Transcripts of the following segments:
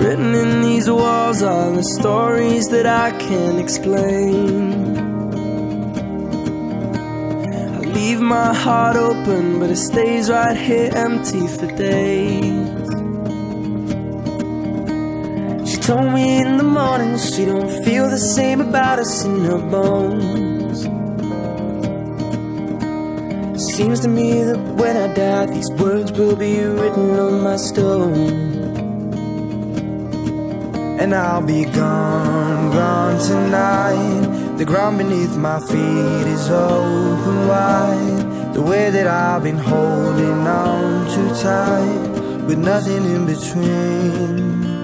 Written in these walls are the stories that I can't explain. I leave my heart open, but it stays right here empty for days. She told me in the morning she don't feel the same about us in her bones. Seems to me that when I die, these words will be written on my stone. And I'll be gone, gone tonight. The ground beneath my feet is open wide. The way that I've been holding on too tight, with nothing in between.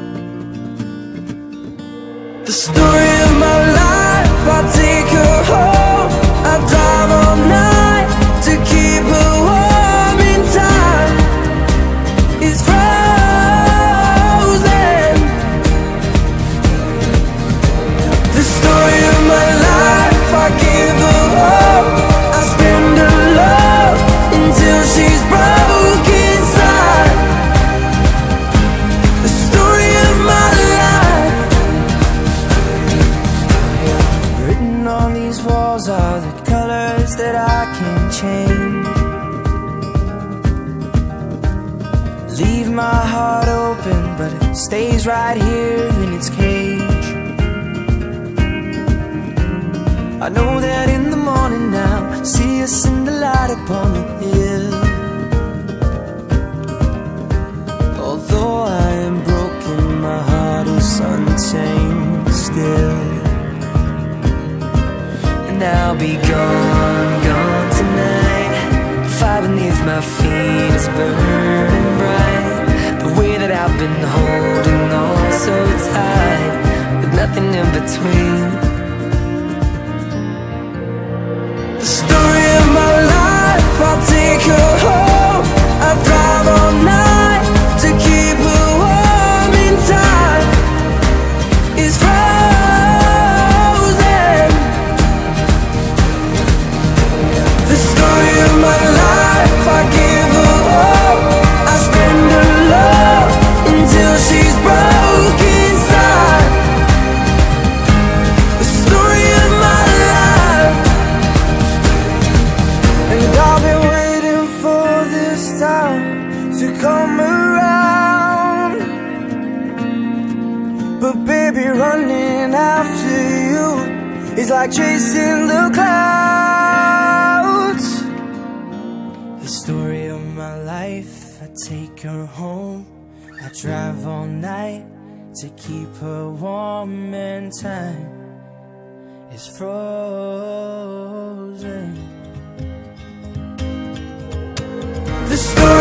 The story of my life, I take her home. I drive all night to keep her warm in time. It's frozen. The story of my life, I give her hope. I spend her love until she's broke inside. The story of my life. Written on these walls are the colors that I can't change. Leave my heart open, but it stays right here in its cage. I know that in the morning now, see us in the light upon the hill. Although I am broken, my heart is untamed still. And I'll be gone, gone tonight. The fire beneath my feet is burning bright. The way that I've been holding on so tight, with nothing in between. The story of my life, I'll take her home. I drive all night to keep her warm in time. It's frozen. The story of my life, I give her hope. I spend her love until she's broke inside. The story of my life. And I've been waiting for this time to come around. But baby, running after you is like chasing the clouds. The story of my life, I take her home. I drive all night to keep her warm, and time is frozen. The story